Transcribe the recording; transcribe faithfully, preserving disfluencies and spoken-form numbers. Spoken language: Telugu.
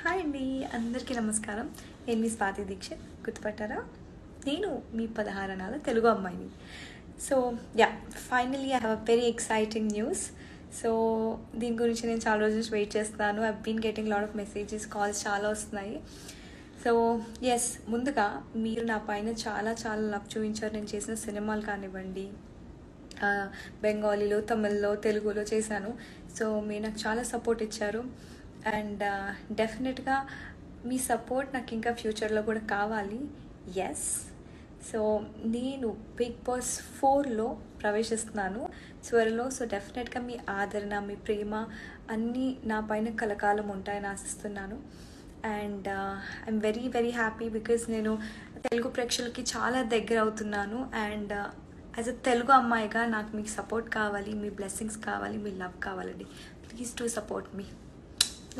హాయ్ అండి, అందరికీ నమస్కారం. నేను మీ స్వాతి దీక్షిత్, గుర్తుపట్టారా? నేను మీ పదహారణాల తెలుగు అమ్మాయిని. So yeah, finally I have a very exciting news. So దీని గురించి నేను చాలా రోజుల నుంచి వెయిట్ చేస్తున్నాను. I been getting lot of messages, calls చాలా వస్తున్నాయి. సో ఎస్, ముందుగా మీరు నా పైన చాలా చాలా లవ్ చూపించారు. నేను చేసిన సినిమాలు కానివ్వండి, బెంగాలీలో, తమిళ్లో, తెలుగులో చేశాను. సో మీరు నాకు చాలా సపోర్ట్ ఇచ్చారు. అండ్ డెఫినెట్గా మీ సపోర్ట్ నాకు ఇంకా ఫ్యూచర్లో కూడా కావాలి. ఎస్, సో నేను బిగ్ బాస్ ఫోర్లో ప్రవేశిస్తున్నాను త్వరలో. సో డెఫినెట్గా మీ ఆదరణ, మీ ప్రేమ అన్నీ నా పైన కలకాలం ఉంటాయని ఆశిస్తున్నాను. And I'm very very happy because నేను తెలుగు ప్రేక్షకులకి చాలా దగ్గర అవుతున్నాను. అండ్ యాజ్ అ తెలుగు అమ్మాయిగా నాకు మీకు సపోర్ట్ కావాలి, మీ బ్లెస్సింగ్స్ కావాలి, మీ లవ్ కావాలండి. Please to support me.